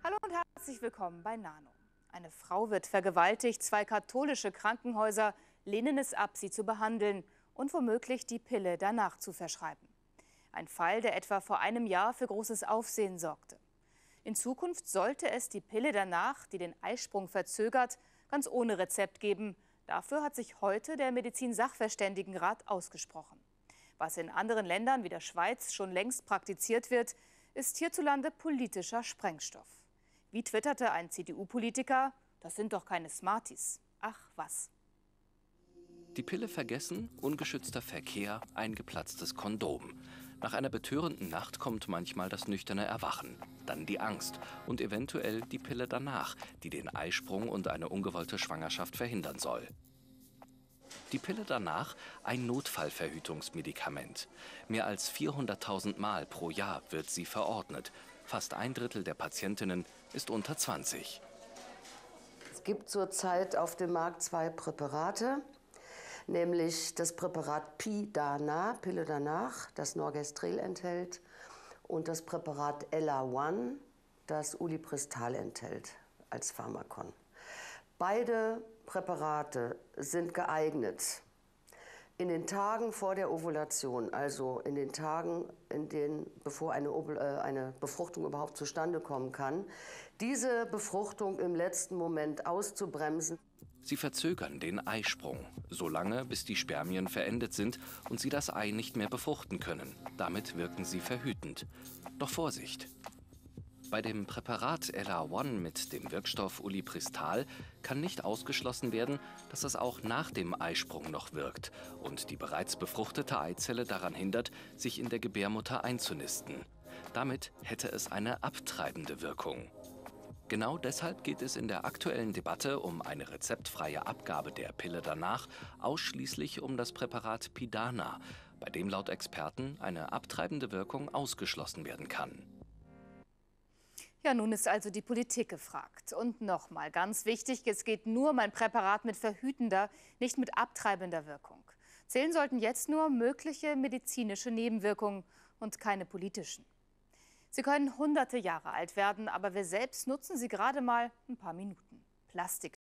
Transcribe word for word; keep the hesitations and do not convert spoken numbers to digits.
Hallo und herzlich willkommen bei Nano. Eine Frau wird vergewaltigt, zwei katholische Krankenhäuser lehnen es ab, sie zu behandeln und womöglich die Pille danach zu verschreiben. Ein Fall, der etwa vor einem Jahr für großes Aufsehen sorgte. In Zukunft sollte es die Pille danach, die den Eisprung verzögert, ganz ohne Rezept geben. Dafür hat sich heute der Medizin-Sachverständigenrat ausgesprochen. Was in anderen Ländern wie der Schweiz schon längst praktiziert wird, ist hierzulande politischer Sprengstoff. Wie twitterte ein C D U-Politiker, das sind doch keine Smarties. Ach was. Die Pille vergessen, ungeschützter Verkehr, ein geplatztes Kondom. Nach einer betörenden Nacht kommt manchmal das nüchterne Erwachen, dann die Angst und eventuell die Pille danach, die den Eisprung und eine ungewollte Schwangerschaft verhindern soll. Die Pille danach, ein Notfallverhütungsmedikament. Mehr als vierhunderttausend Mal pro Jahr wird sie verordnet. Fast ein Drittel der Patientinnen ist unter zwanzig. Es gibt zurzeit auf dem Markt zwei Präparate, nämlich das Präparat Pidana, Pille danach, das Norgestrel enthält, und das Präparat Ellaone, das Ulipristal enthält als Pharmakon. Beide Präparate sind geeignet, in den Tagen vor der Ovulation, also in den Tagen, in denen, bevor eine, äh, eine Befruchtung überhaupt zustande kommen kann, diese Befruchtung im letzten Moment auszubremsen. Sie verzögern den Eisprung, so lange, bis die Spermien verendet sind und sie das Ei nicht mehr befruchten können. Damit wirken sie verhütend. Doch Vorsicht! Bei dem Präparat Ellaone mit dem Wirkstoff Ulipristal kann nicht ausgeschlossen werden, dass es auch nach dem Eisprung noch wirkt und die bereits befruchtete Eizelle daran hindert, sich in der Gebärmutter einzunisten. Damit hätte es eine abtreibende Wirkung. Genau deshalb geht es in der aktuellen Debatte um eine rezeptfreie Abgabe der Pille danach ausschließlich um das Präparat Pidana, bei dem laut Experten eine abtreibende Wirkung ausgeschlossen werden kann. Ja, nun ist also die Politik gefragt. Und nochmal ganz wichtig, es geht nur um ein Präparat mit verhütender, nicht mit abtreibender Wirkung. Zählen sollten jetzt nur mögliche medizinische Nebenwirkungen und keine politischen. Sie können hunderte Jahre alt werden, aber wir selbst nutzen sie gerade mal ein paar Minuten. Plastik